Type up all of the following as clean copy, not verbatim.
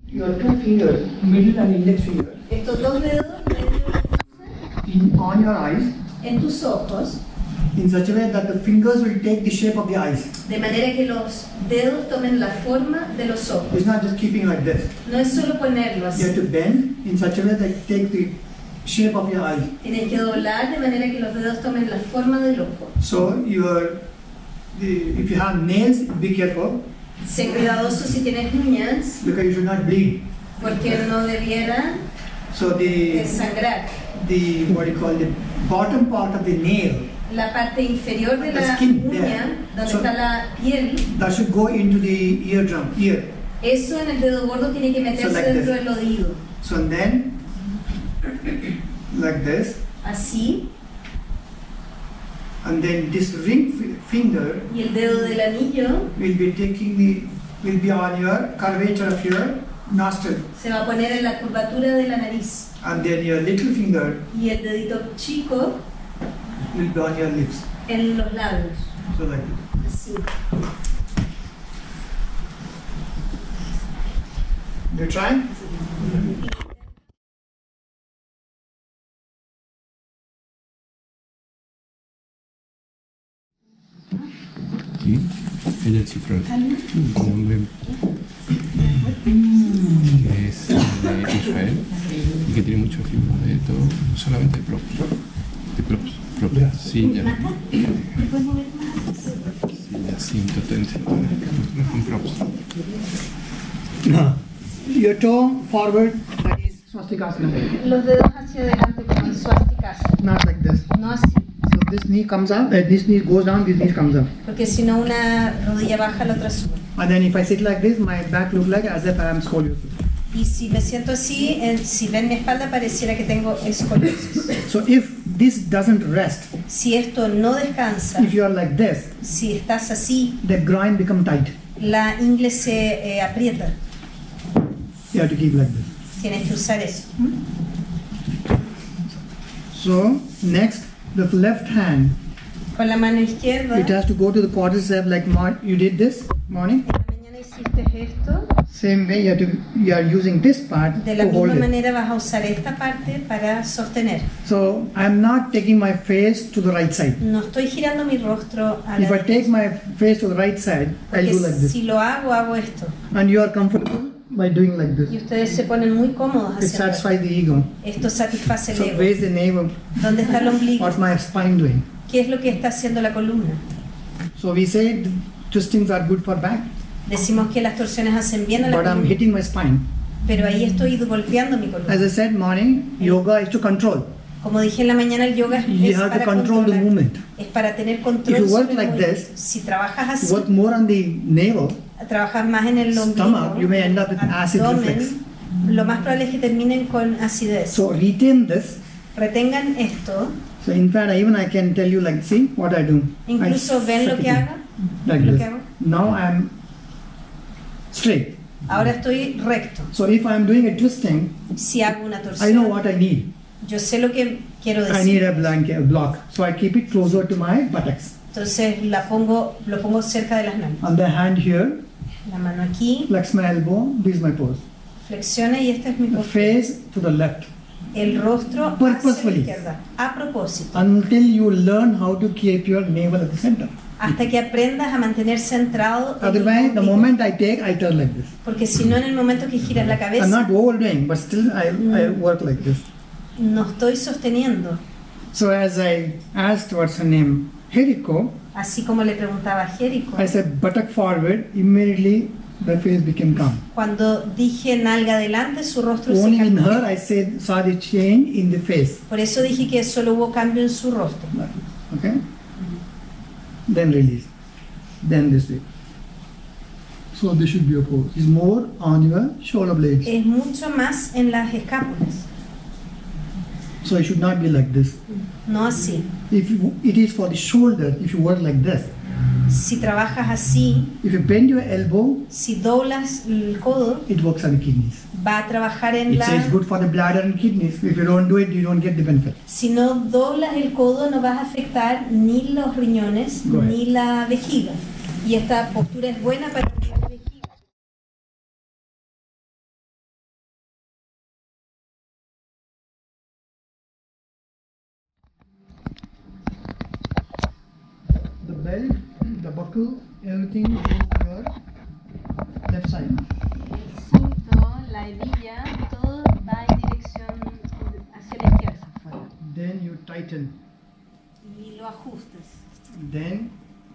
Your two fingers, middle and index finger, Estos dos dedos on your eyes, en tus ojos, in such a way that the fingers will take the shape of the eyes. de manera que los dedos tomen la forma de los ojos. It's not just keeping like this. No es solo ponerlo You así. have to bend in such a way that it takes the shape of your eye. Tienes que doblar de manera que los dedos tomen la forma del ojo. So if you have nails, be careful Sé cuidadoso si tienes uñas, because you should not bleed. porque no debiera So the desangrar. what do you call the bottom part of the nail La parte inferior de The la skin, uña, yeah. donde So- está la piel, that should go into the ear. eso en el dedo gordo tiene que meterse like dentro this. del oído. So then like this, Así, and then this ring finger y el dedo del anillo will be on your curvature of your nostril, se va a poner en la curvatura de la nariz. and then your little finger Y el dedito chico will be on your lips. en los labios. So like this. Así. You try? Sí, ella es cifrón. Un hombre que es de Israel y que tiene mucho fibra de todo, solamente de props. De props. Sí, ya. Sí, ya siento tensión. Con props. Your toe forward, that is swastikasana. Los dedos hacia adelante como en swastikasana. Not like this. No así, So this knee comes up, this knee goes down, this knee comes up. porque si no una rodilla baja, la otra sube. And then if I sit like this, my back looks like as if I am scoliosis. Y si me siento así, si ven mi espalda pareciera que tengo escoliosis. So if this doesn't rest, Si esto no descansa, if you are like this, si estás así, the groin become tight. la ingle se aprieta. You have to keep like this. Tienes que usar eso. So next, the left hand, Con la mano izquierda, it has to go to the quadriceps like you did this morning. en la mañana hiciste esto, Same way, you are using this part de la to hold misma it. manera vas a usar esta parte para sostener. So I'm not taking my face to the right side. No estoy girando mi rostro a la If I take derecha, my face to the right side, I'll porque do like this. si lo hago esto. And you are comfortable by doing like Y this. ustedes se ponen muy cómodos It haciendo esto. satisfies the ego. Esto satisface So el ego. where's the navel? ¿Dónde está el ombligo? What's my spine doing? ¿Qué es lo que está haciendo la columna? So we say twistings are good for back, Decimos que las torsiones hacen bien a la but I'm columna, hitting my spine. pero ahí estoy golpeando mi columna. As I said morning, yoga is to control. Como dije en la mañana, el yoga You es have to para control the controlar, movement. es para tener If control you work sobre el like movimiento. this, Si trabajas así, Work more on the navel, trabajas más en el ombligo, stomach, you may end up with acid reflux. lo más probable es que terminen con acidez. So retain this. Retengan esto, So in fact, even I can tell you like, see what I do. incluso ven lo que haga, Like lo this. que hago. Now I'm straight. Ahora estoy recto. So if I'm doing a twisting, Si hago una I know torsión, what I need. yo sé lo que quiero I need decir. a block. So I keep it closer to my buttocks. Entonces lo pongo cerca de las nalgas. And the hand here, La mano aquí, flex my elbow, this is my pose. flexiona y esta es mi The postura. face to the left. El rostro hacia la Purposefully. izquierda, a propósito, Until you learn how to keep your navel at the center. hasta que aprendas a mantener centrado el Otherwise, the ombligo. moment I take, I turn like this. Porque si no, en el momento que giras la I'm cabeza, not overdoing, but still I work like this. no estoy sosteniendo. So as I asked what's her name, Heriko, Así como le preguntaba a Jerico, I said buttock forward, immediately the face became calm. cuando dije nalga adelante, su rostro se Only in cambió. her I saw the change in the face. Por eso dije que solo hubo cambio en su rostro. Okay? Then release. Then this way. So this should be a pose. It's more on your shoulder blades. Es mucho más en las escápulas, So it should not be like this. no así. It is for the shoulder, if you work like this. Si trabajas así, If you bend your elbow, si doblas el codo, it works on the kidneys. va a trabajar en It says la... good for the bladder and kidneys. If you don't do it, you don't get the benefit. Si no doblas el codo, no vas a afectar ni los riñones Go ahead. ni la vejiga. Y esta postura es buena para belt, the buckle, everything goes to your left side. El cinto, la hebilla, todo va en dirección hacia la izquierda. Then you tighten. Y lo ajustas. Then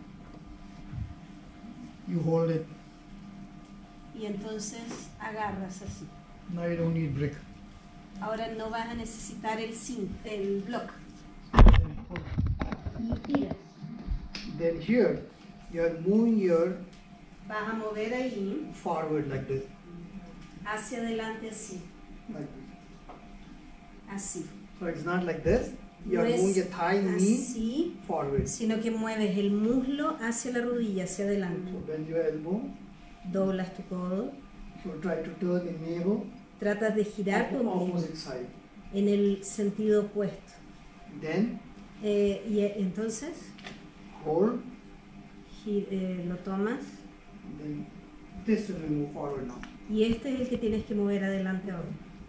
you hold it. Y entonces agarras así. Now you don't need brick. Ahora no vas a necesitar el block. Then pull. Y tiras. Then here you are moving your Vas a mover ahí forward like this. hacia adelante así. Like this. Así. So it's not like this. You No are moving es your thigh, knee así, forward. sino que mueves el muslo hacia la rodilla, hacia adelante. Bend your elbow. Doblas tu codo. So try to turn the navel Tratas de girar tu ombligo opposite side. en el sentido opuesto. Then Y entonces hold. lo tomas. Then this will move forward now. Y este es el que tienes que mover adelante ahora.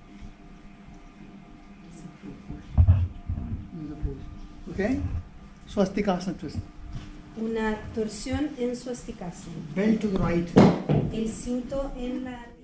Use the pose. Okay? Swastikasana twist. Una torsión en su asticasana. Bend to the right. El cinto en la ardilla.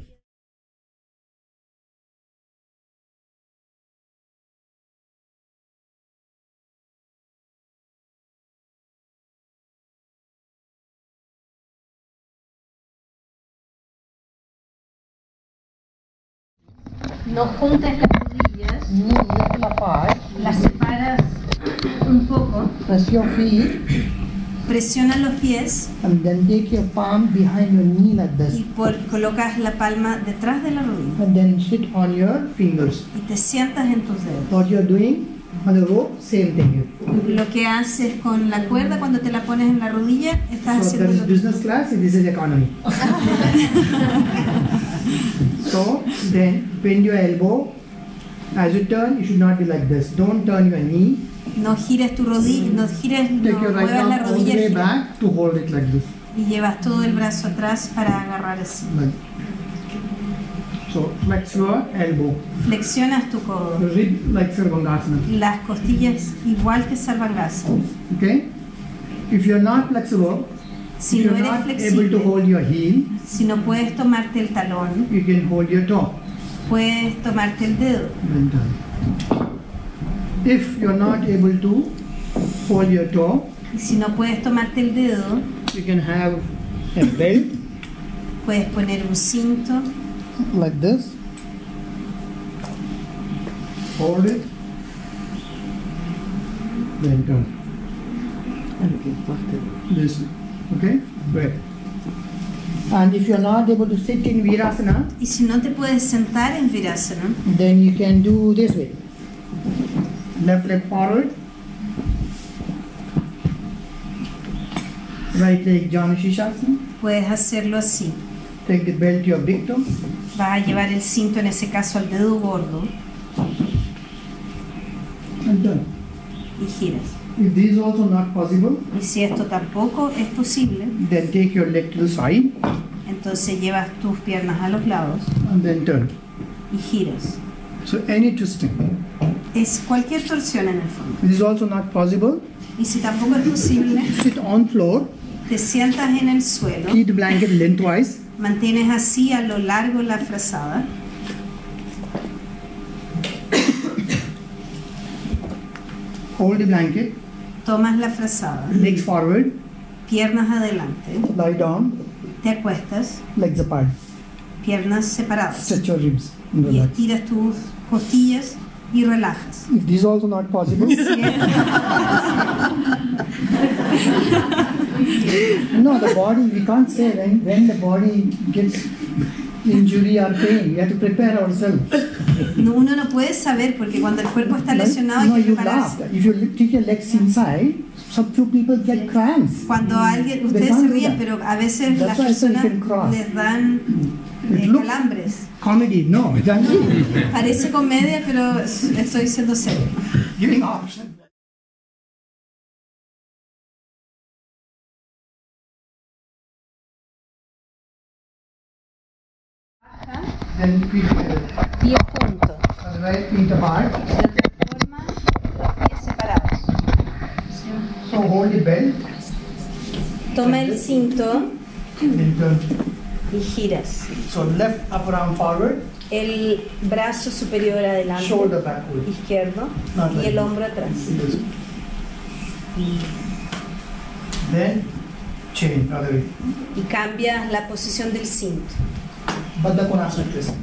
No juntas las rodillas, Knee little apart. las separas un poco, Press your feet presionas los pies and then take your palm behind your knee like this. y colocas la palma detrás de la rodilla And then sit on your fingers. y te sientas en tus dedos. What you're doing on the rope, same thing here. Lo que haces con la cuerda cuando te la pones en la rodilla, estás So that haciendo is lo business class and this is economy. So then bend your elbow. As you turn, you should not be like this. Don't turn your knee. No gires tu rodilla, no gires, no Take your right muevas arm la all the rodilla way gira. back to hold it like this. Y llevas todo el brazo atrás para agarrar así. Like. So flex your elbow. Flexionas tu codo. Rib like Sarvangasana. Las costillas igual que Sarvangasana. Okay? If you're not flexible, Si if no you're eres not able to flexible, hold your heel, si no puedes tomarte el talón, you can hold your toe. puedes tomarte el dedo. Then turn. If you're not able to hold your toe, Y si no puedes tomarte el dedo, you can have a belt puedes poner un cinto, like this. Hold it. Then turn. This way. Okay? Great. And if you're not able to sit in Virasana, y si no te puedes sentar en Virasana, then you can do this way. Left leg forward. Right leg Janu Shishasana. puedes hacerlo así. Take the belt to your big toe. Vas a llevar el cinto en ese caso al dedo gordo And done. y giras. If this is also not possible, Y si esto tampoco es posible, then take your leg to the side entonces llevas tus piernas a los lados and then turn. y giras. So any twisting. Es cualquier torsión en el fondo. If this is also not possible, Y si tampoco es posible, sit on floor, te sientas en el suelo, keep the blanket lengthwise, mantienes así a lo largo la frazada, hold the blanket, tomas la frazada, legs forward, piernas adelante, lie down, te acuestas, legs apart, piernas separadas stretch your ribs and y relax. estiras tus costillas y relajas. If this is also not possible, no, the body, we can't say when the body gets injury or pain, we have to prepare ourselves. No, uno no puede saber porque cuando el cuerpo está lesionado No, hay que you prepararse. laughed. If you take your legs inside, some few people get cramps. Cuando alguien, They ustedes can't se do ríen, that. pero a veces That's las why I say you personas can cross. les dan It looks calambres. comedy, no, it's actually Parece comedia, pero estoy siendo serio. giving options. Then feet together. Pie junto. Right feet apart. De otra forma, los pies separados. So hold the belt. Toma el cinto Then turn. y giras. So left upper arm forward, El brazo superior adelante, shoulder backward. izquierdo, Not y like el this. hombro atrás. This. Then chain other way. Y cambias la posición del cinto. Baddha Konasana twist.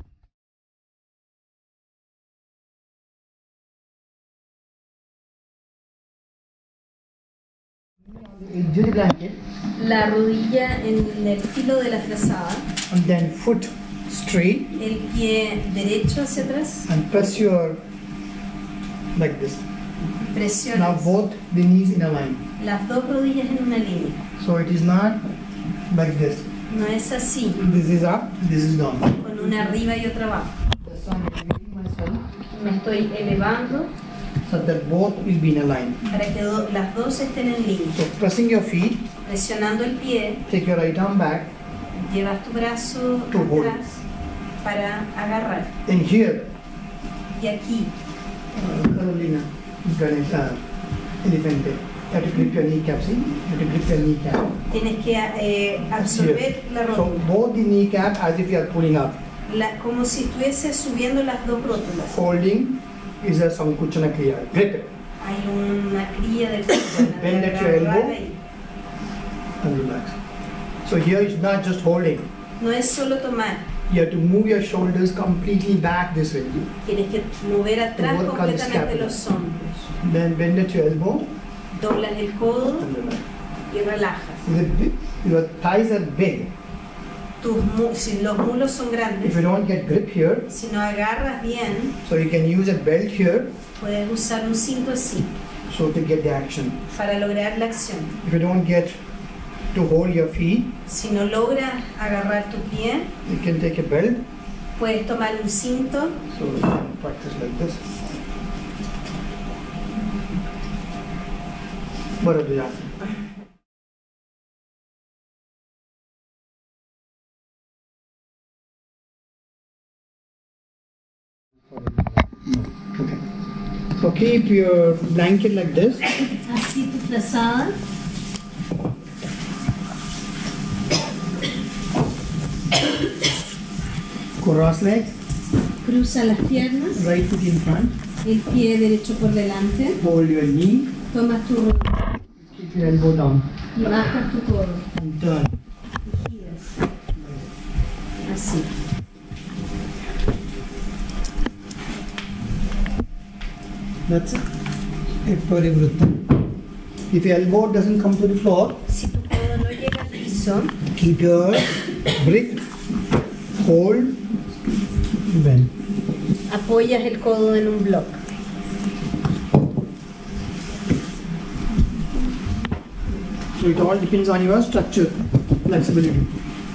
Edge of the blanket La rodilla en el filo de la frazada, and then foot straight el pie derecho hacia atrás, and press your like this. Now presionas both the knees in a line. las dos rodillas en una línea. So it is not like this. No es así, This is up, this is down. con una arriba y otra abajo. That's why I'm elevating myself Me estoy elevando so that both will be in a line. para que las dos estén en línea. So pressing your feet, Presionando el pie, take your right arm back, llevas tu brazo To hold. atrás para agarrar. and here, Y aquí, Carolina, Ganesha, Elefante. You have to grip your kneecap, see? You have to grip your kneecap. tienes que absorber Here. la So rótula, both the kneecap as if you are pulling up. como si estuviese subiendo las dos rótulas. Folding is a Sankuchana Kriya. Grip it Hay una cría del colchón, Bend at your agarrar elbow. ahí. and relax. So here it's not just holding. No es solo tomar, You have to move your shoulders completely back this way. tienes que mover atrás Work on the completamente scapula. los hombros. Then bend at your elbow Doblas el codo and relax. y relajas. Is it big? Your thighs are big. Si los mulos son If grandes, you don't get grip here, si no agarras bien, so you can use a belt here puedes usar un cinto así so to get the action. para lograr la acción. If you don't get to hold your feet, Si no logras agarrar tu pie, you can take a belt. puedes tomar un cinto So you can practice like this. Bharadwajasana. Okay. So keep your blanket like this. así tu frazada. Cross legs, Cruza las piernas, right foot in front. el pie derecho por delante, Hold your knee. tomas tu rodilla Keep your elbow down y bajas tu codo and turn. y giras. Así. That's it. Parivritta. If your elbow doesn't come to the floor, Si tu codo no llega al piso, keep your grip, hold, bend. apoyas el codo en un bloque. So it all depends on your structure, flexibility.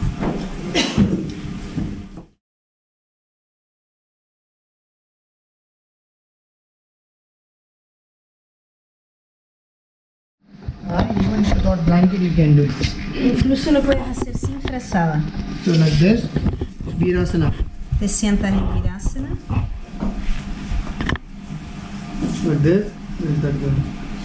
Even without blanket you can do it. Incluso lo puedes hacer sin frazada. So like this, Virasana. Te sientas en Virasana. Like this, is that good?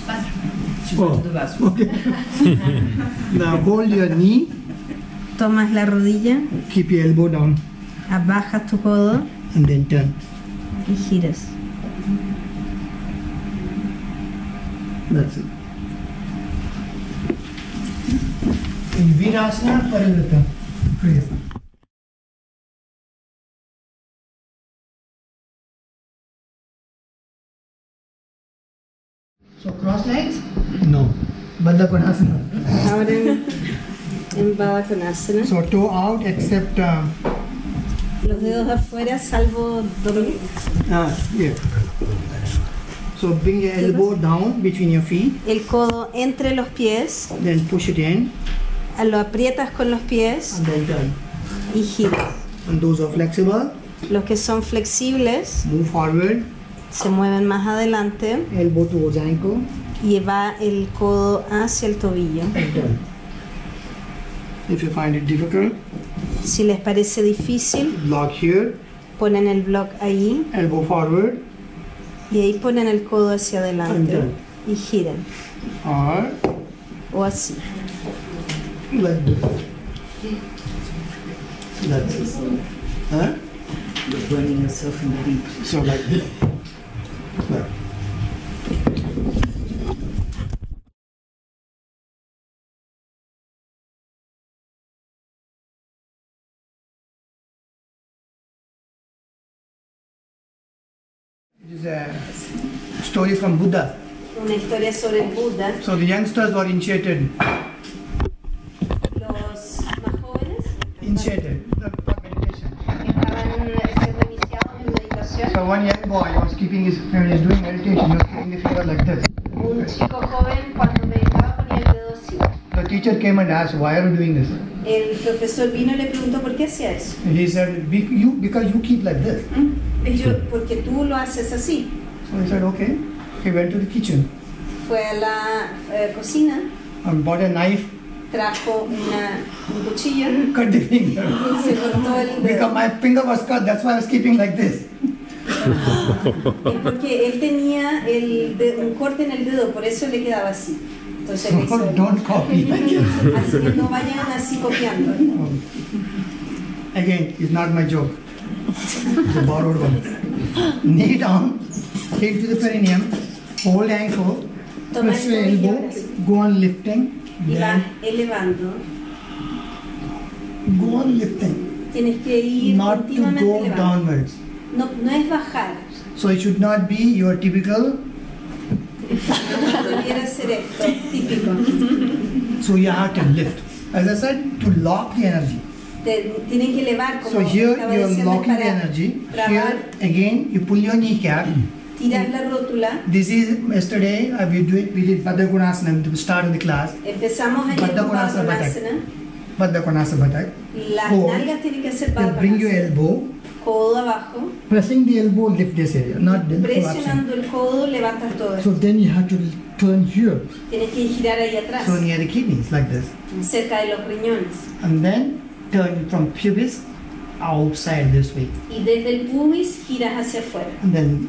Oh, okay. Now hold your knee, Tomas la rodilla, keep your elbow down, abajas tu codo and then turn. y giras. That's it. In Virasana, Parivritta. Kriya. So cross legs? No. Baddha Konasana. Ahora en Baddha Konasana. So toe out except Los dedos afuera, salvo doble. here. So bring your elbow down between your feet, El codo entre los pies, then push it in, lo aprietas con los pies and then turn. y giras. And those are flexible, Los que son flexibles move forward, se mueven más adelante elbow towards ankle, y va el codo hacia el tobillo. and turn. If you find it difficult, Si les parece difícil, block here, ponen el block ahí elbow forward, y ahí ponen el codo hacia adelante y giran. or O así. Like this. Like this. Huh? You're burning yourself in the heat. So like this. Like. It is a story from Buddha. Una historia sobre el Buda. So the youngsters were initiated Los más jóvenes for meditation. estaban siendo iniciados en meditación. So one young boy was keeping his, when he was doing meditation, he was keeping the finger like this. Un chico joven cuando meditaba ponía el dedo así. The teacher came and asked, why are you doing this? El profesor vino y le preguntó por qué hacía eso. And he said, because you keep like this. Porque tú lo haces así. So he said, okay. He went to the kitchen Fue a la cocina, and bought a knife, trajo un cuchillo cut the finger. y se cortó el Because dedo. my finger was cut, that's why I was keeping like this. Es porque él tenía un corte en el dedo, por eso le quedaba así. Entonces le So hizo, don't copy. así que no vayan así copiando. Again, it's not my joke. It's a borrowed one. Knee down, take to the perineum, hold ankle, Toma press el your tobillo elbow, así, go on lifting, y vas then elevando. go on lifting, Tienes que ir not to continuamente go elevando. downwards. No es bajar. So it should not be your typical, Debiera ser esto, típico. so you have to lift. As I said, to lock the energy. Tienen que elevar, como So here estaba you are diciendo, locking the para energy. trabar, Here again you pull your kneecap. tirar la rótula. This is yesterday we did Baddha Konasana to the start of the class. Empezamos ayer Baddha con Konasana Padmanasana. Baddha Konasana Baddha. Las Hold. nalgas tienen que ser Then bring your Padmanasana. elbow. Codo abajo. Pressing the elbow, lift this area, not the collapsing. Presionando el codo, levantas todo So esto. then you have to turn here, Tienes que girar ahí atrás, so near the kidneys, like this. cerca de los riñones. And then turn from pubis outside this way. Y desde el pubis giras hacia afuera. And then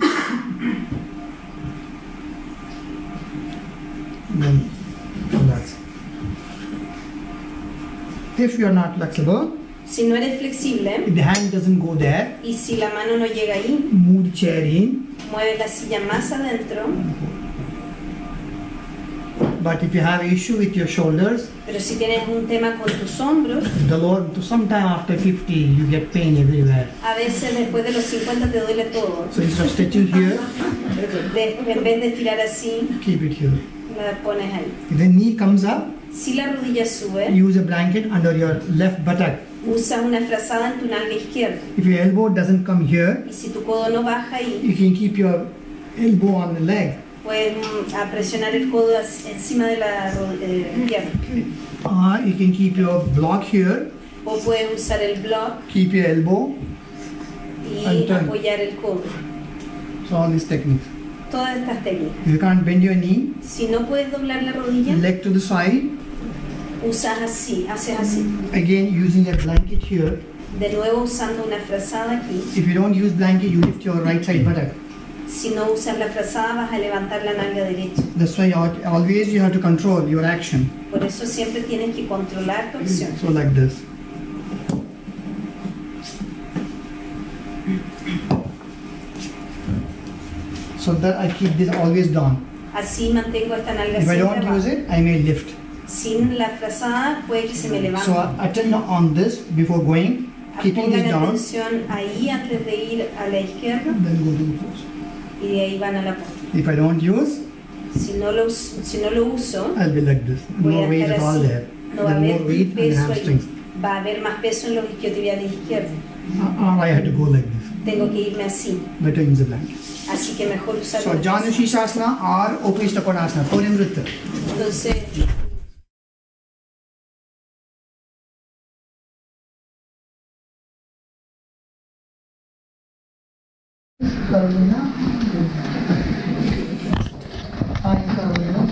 relax. If you are not flexible, Si no eres flexible if the hand doesn't go there, y si la mano no llega ahí, move the chair in. mueve la silla más adentro. But if you have issue with your shoulders, Pero si tienes un tema con tus hombros, the Lord, sometime after 50, you get pain everywhere. a veces después de los 50 te duele todo. So instead of stretching here, En vez de estirar así, keep it here. la pones ahí. If the knee comes up, Si la rodilla sube, use a blanket under your left buttock. usa una frazada en tu nalga izquierda. If your elbow doesn't come here, Y si tu codo no baja ahí, you can keep your elbow on the leg. puedes a presionar el codo encima de la pierna. You can keep your block here, O puedes usar el block keep your elbow. y And turn. apoyar el codo. So all these techniques. Todas estas técnicas. If you can't bend your knee, Si no puedes doblar la rodilla, leg to the side. usas así, haces así. Again, using a blanket here. De nuevo usando una frazada aquí. If you don't use blanket, you lift your right side buttock. Si no usas la frazada, vas a levantar la nalga derecha. That's why always you have to control your action. Por eso siempre tienes que controlar tu acción. So like this. So that I keep this always down. Así mantengo esta nalga If I siempre don't use abajo. it, I may lift. Sin la frazada puede que se me levante. So I attend on this before going, keeping this Pongan down, atención ahí antes de ir a la izquierda then go to the post. y de ahí van a la postura. If I don't use, Si no lo uso, I'll be like this. voy a More weight estar is all así. there. No va a Then haber more weight on the peso ahí. hamstrings. Va a haber más peso en los isquiotibiales izquierdos. Or I have to go like this. Tengo que irme así. Better use a blanket. Así que mejor usar So una Janu frazada. Shishasana or Upishta Konasana, Parimrita. Entonces, Carolina. Hi, Carolina.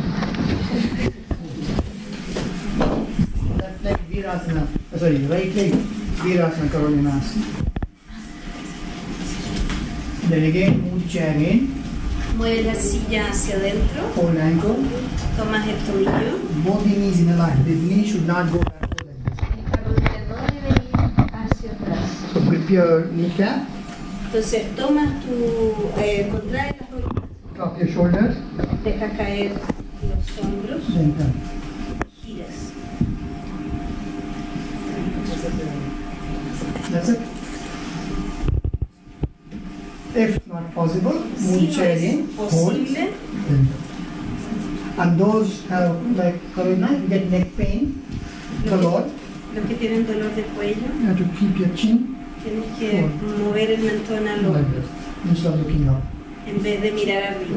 Left leg Virasana. Sorry, right leg Virasana, Carolina. Then again, move chair in, mueve la silla hacia adentro, hold ankle, tomas el tobillo, both the knees in a line. The knee should not go back. your kneecap, Entonces tomas contraes las rodillas, drop your shoulders, dejas caer los hombros, then turn. giras. That's it. If not possible, Si move no chair es in, hold, posible, then turn. And those have like get neck pain, a lot. los que tienen dolor de cuello, You have to keep your chin tienes que mover el mentón al like hombro this instead of looking up. en vez de mirar arriba.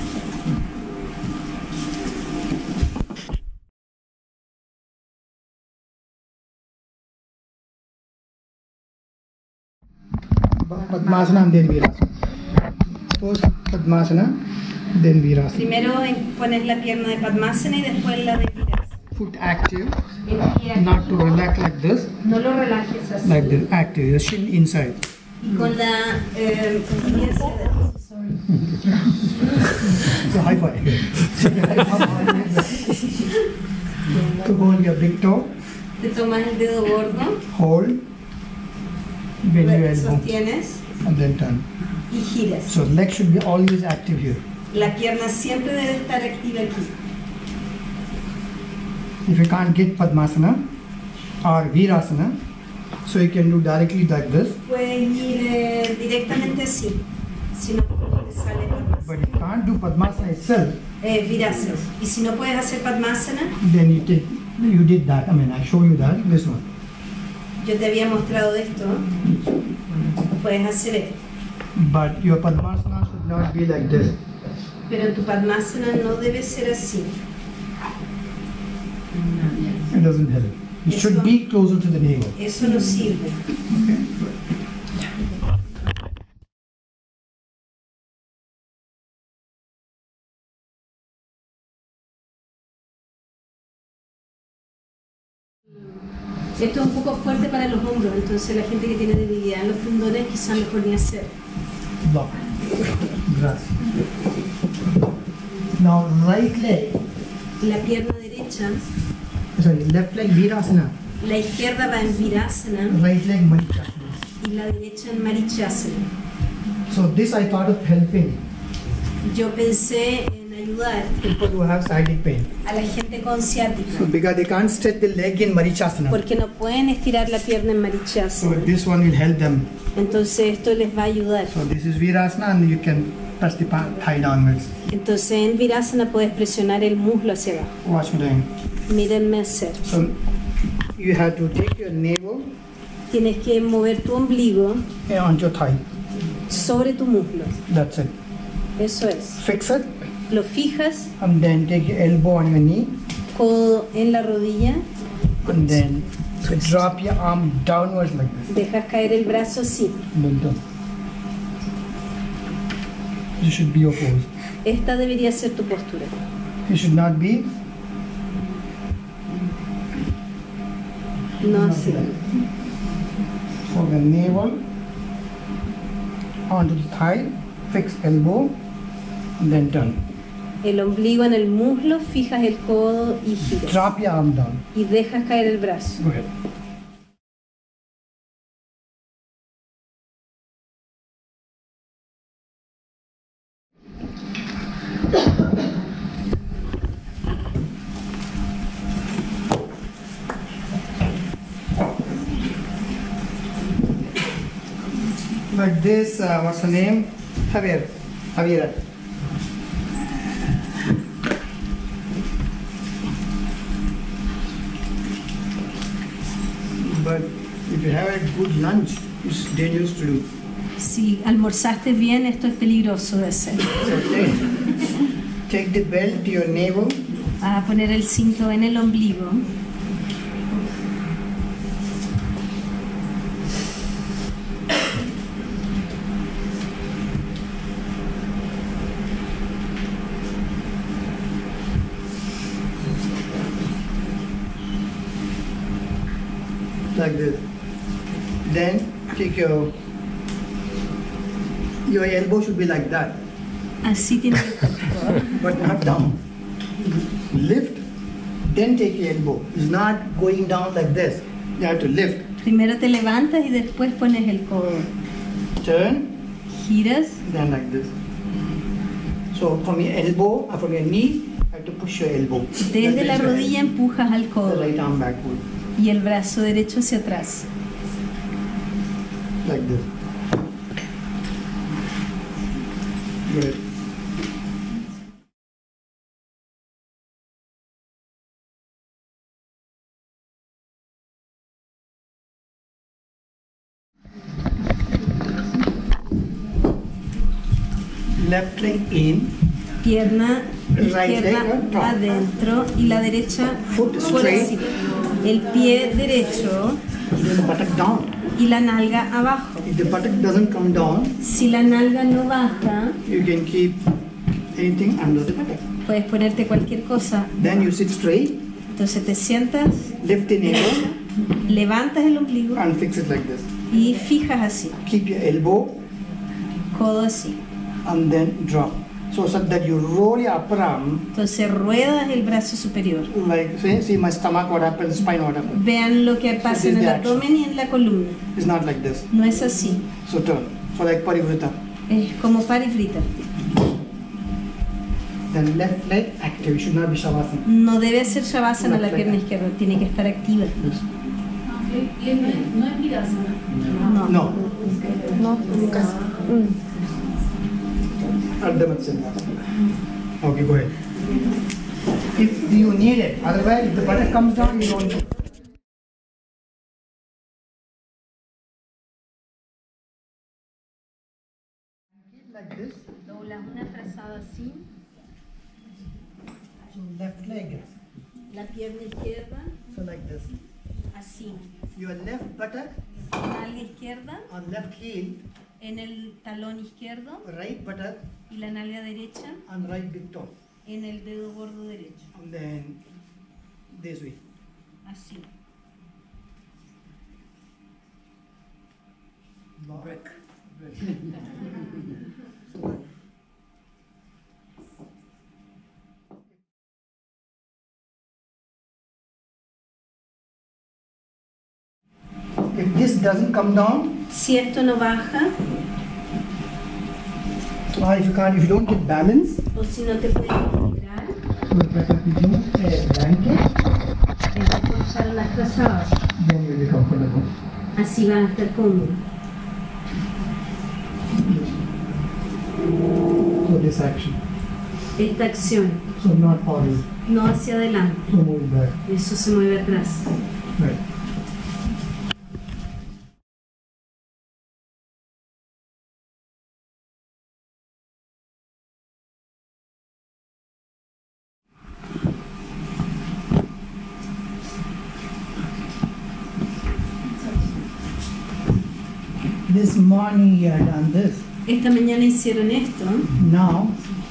Padmasana and then Virasana. First Padmasana, then Virasana. Primero pones la pierna de Padmasana y después la de Virasana. Foot active, El pie not to relax like this, no lo relajes así. like this, active, the shin inside. Y con la pie hacia adentro. So high five. To hold your big toe, Te tomas el dedo gordo, hold, bend your elbow, sostienes and then turn. y giras. So leg should be always active here. La pierna siempre debe estar activa aquí. If you can't get Padmasana or Virasana, so you can do directly like this. Puedes ir directamente así, si no te sale Padmasana. But if you can't do Padmasana itself, Virasana. Y si no puedes hacer Padmasana, then you did that. I mean, I show you that, this one. yo te había mostrado esto, puedes hacer esto. But your Padmasana should not be like this. Pero tu Padmasana no debe ser así. It doesn't help. It should be closer to the navel. Eso no sirve. Esto es un poco fuerte para los hombros, entonces la gente que tiene debilidad en los tendones quizás mejor ni hacer. Block. Grass. Now right leg, La pierna derecha, sorry, left leg Virasana, la izquierda va en Virasana right leg Marichasana. y la derecha en Marichasana. So this I thought of helping Yo pensé en ayudar people who have sciatic pain. a la gente con ciática, So because they can't stretch the leg in Marichasana. porque no pueden estirar la pierna en So Marichasana. this one will help them. Entonces esto les va a ayudar. So this is Virasana and you can press the thigh downwards. Entonces en Virasana puedes presionar el muslo hacia abajo. Watch me doing. Mírenme hacer. So you have to take your navel Tienes que mover tu ombligo on your thigh. sobre tu muslo. That's it. Eso es. Fix it Lo fijas, and then take your elbow on your knee codo en la rodilla, and then drop your arm downwards like this. dejas caer el brazo así. And then turn. You should be opposed. Esta debería ser tu postura. You should not be No así. so the navel onto the thigh, fix elbow, and then turn. El ombligo en el muslo, fijas el codo y giras. Drop your arm down. Y dejas caer el brazo. Go ahead. Like this, what's her name? Javiera. But if you have a good lunch, it's dangerous to do. Si almorzaste bien, esto es peligroso de hacer. So take the belt to your navel, Vas a poner el cinto en el ombligo. like this. Then take your elbow should be like that, Así tiene que estar tu codo. but not down. Lift, then take your elbow. It's not going down like this. You have to lift. Primero te levantas y después pones el codo. Turn, Giras. then like this. So from your elbow, from your knee, you have to push your elbow. Desde la rodilla empujas al The codo right arm backward, y el brazo derecho hacia atrás. like this. Good. Left leg in, Pierna Right leg izquierda on top. adentro y la derecha Foot por straight. encima. El pie derecho the buttock down. y la nalga abajo. If the buttock doesn't come down, Si la nalga no baja, you can keep anything under the buttock. puedes ponerte cualquier cosa. Then you sit straight, Entonces te sientas, lift the navel, levantas el ombligo and fix it like this. y fijas así, Keep your elbow codo así. and then drop. So that you roll your upper arm, Entonces ruedas el brazo superior. like see my stomach, what happens, spine, what happens. Vean lo que pasa en el abdomen y en la columna. It's not like this. No es así, So turn. So like parivrita. es como parivrita. Then left leg active. You should not be shavasana. No debe hacer shavasana la pierna izquierda, tiene que estar activa. Yes. No es virasana. No. No. No, nunca. Ardha Matsyendrasana. Okay, go ahead. If you need it, otherwise if the buttock comes down, you don't need it. Like this. Doblas una frazada así, So left leg. la pierna izquierda So like this. así, Your left buttock nalga izquierda on left heel, en el talón izquierdo right buttock y la nalga derecha on right big toe. en el dedo gordo derecho, And then this way. así. Brick. If this doesn't come down, Si esto no baja or if you don't get balance, o si no te puedes equilibrar, you better to use a blanket, es mejor usar unas frazadas. then you'll be comfortable. Así van a estar cómodos. So this action. Esta acción, So not forward. no hacia adelante, So move back. eso se mueve atrás. Right. This morning you had done this. Esta mañana hicieron esto. Now,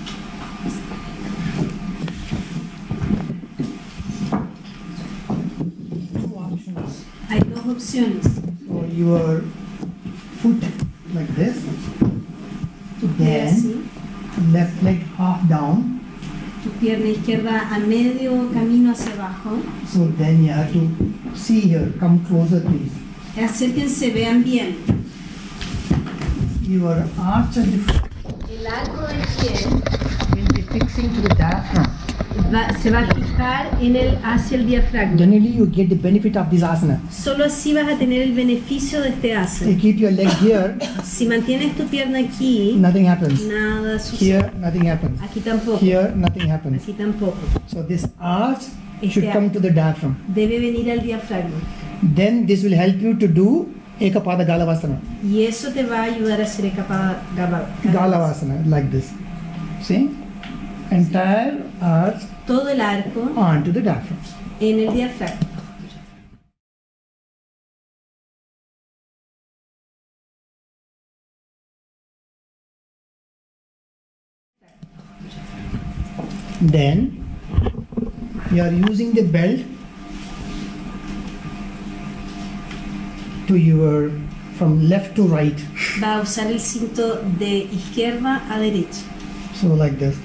two options. Hay dos opciones. So your foot like this, Tu pie así, then left leg half down. tu pierna izquierda a medio camino hacia abajo. So then you have to see here, come closer please. Acérquense, vean bien. Your arch of the foot El arco del pie will be fixing to the diaphragm. se va a fijar hacia el diafragma. Generally you get the benefit of this asana. Solo así vas a tener el beneficio de este You asana. keep your leg here, Si mantienes tu pierna aquí, nothing happens. nada sucede. Here, nothing happens. Aquí tampoco. Here, nothing happens. Aquí tampoco. So this arch should come to the diaphragm. Debe venir al diafragma. Then this will help you to do Ekapada Galavasana. Y eso te va a ayudar a hacer Galavasana. Galavasana, like this. See? Entire arch Todo el arco onto the diaphragm. en el diafragma. Then you are using the belt to your from left to right. Va a usar el cinto de izquierda a derecha. So like this.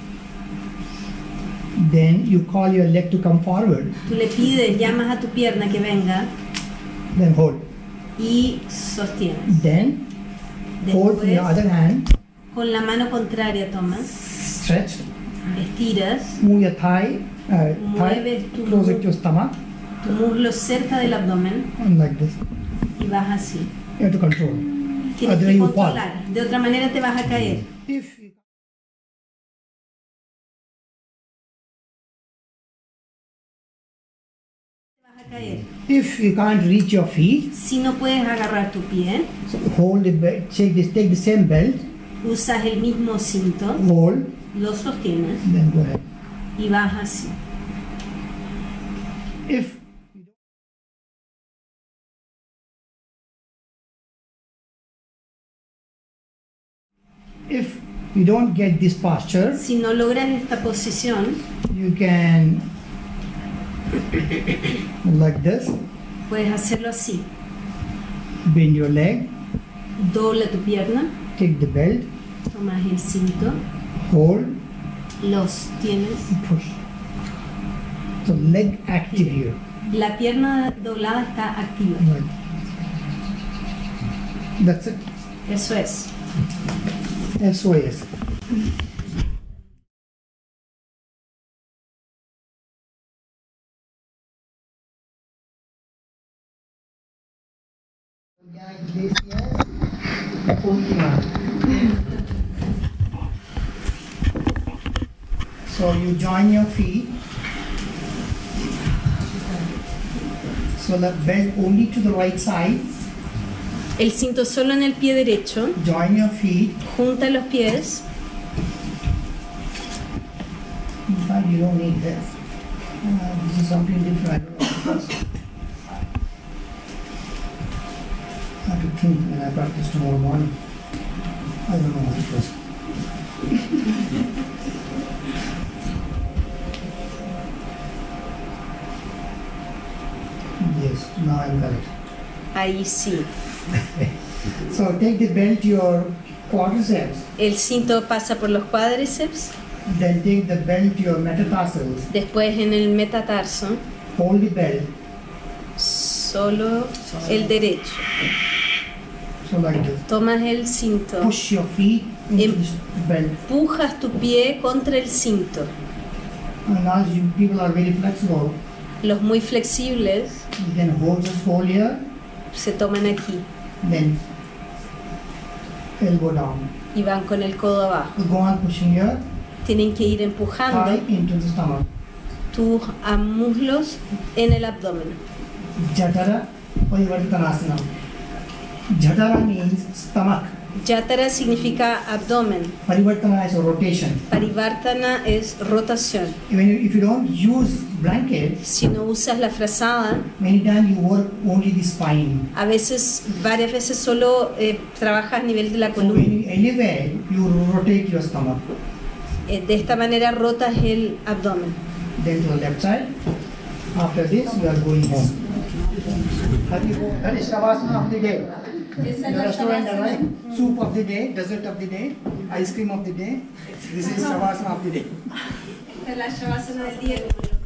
Then you call your leg to come forward. Tú le pides, llamas a tu pierna que venga Then hold. y sostienes. Then hold in your Después, other hand, con la mano contraria tomas, stretch, estiras, move your thigh Mueves tu closer to your stomach, tu muslo cerca del abdomen and like this. y vas así. You have to control. Tienes Otherwise que you fall. controlar, de otra manera te vas a caer. If you Te vas a caer. If you can't reach your feet, Si no puedes agarrar tu pie, so hold the belt, take the same belt, usas el mismo cinto, hold, lo sostienes then go ahead. y vas así. If you don't get this posture, Si no logras esta posición, you can like this, puedes hacerlo así. bend your leg, Dobla tu pierna, take the belt, tomas el cinto, hold, los tienes. push. So leg active here. La pierna doblada está activa. Right. That's it. Eso es. SOS. So you join your feet. So the belt only to the right side. El cinto solo en el pie derecho. Join your feet. Junta los pies. In fact, you don't need this. This is something different. I don't know. I have to think when I practice tomorrow morning. I don't know what it was. Yes, now I'm correct. Ahí sí. So take the belt to your quadriceps, El cinto pasa por los cuádriceps, then take the belt to your metatarsals. después en el metatarso, Hold the belt, solo el derecho. so like this. Tomas el cinto, Push your feet into Em- this belt. empujas tu pie contra el cinto. And as you people are very flexible, Los muy flexibles you can just hold here, se toman aquí then elbow down. y van con el codo abajo. So go on pushing here, Tienen que ir thigh empujando into the stomach. tus muslos en el abdomen. Jatara Parivartanasana. Jatara means stomach. Yatara significa abdomen. Parivartana is a rotation. Parivartana es rotación. If you don't use blanket, Si no usas la frazada, many times you work only the spine. a veces, varias veces solo trabajas a nivel de la So when columna. you elevate, you rotate your stomach. De esta manera rotas el abdomen. Then to the left side. After this, you are going home. That is Shavasana of the day. The restaurant, right? Soup of the day, dessert of the day, ice cream of the day. This is Shavasana of the day. Esta es la shavasana del día.